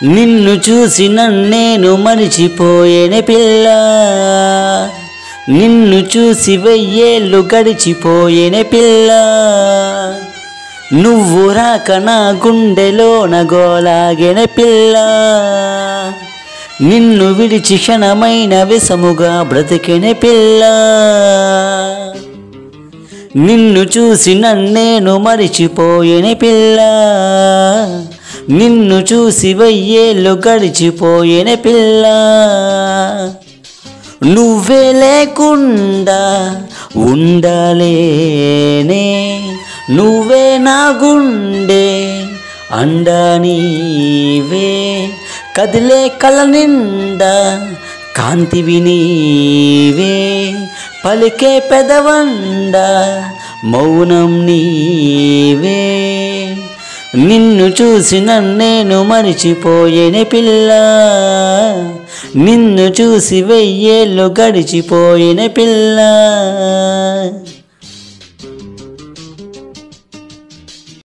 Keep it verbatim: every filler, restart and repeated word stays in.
నిన్ను చూసి నన్నేను మరిచిపోయేనే పిల్ల, నిన్ను చూసి వెయ్యేళ్ళు గడిచిపోయేనే పిల్ల. నువ్వు రాక నా గుండెలోన గోలాగేనే పిల్ల, నిన్ను విడిచి క్షణమైన విషముగా బ్రతికేనే పిల్ల. నిన్ను చూసి నన్నేను మరిచిపోయేనే పిల్ల, నిన్ను చూసి వెయ్యేళ్ళు గడిచిపోయేనే పిల్ల. నువ్వే లేకుండా ఉండలేనే, నువ్వే నా గుండె అండా నీవే. కదిలే కల నిండా కాంతివి నీవే, పలికే పెదవండ మౌనం నీవే. నిన్ను చూసి నన్నేను మరిచిపోయేనే పిల్ల, నిన్ను చూసి వెయ్యేళ్ళు గడిచిపోయేనే పిల్ల.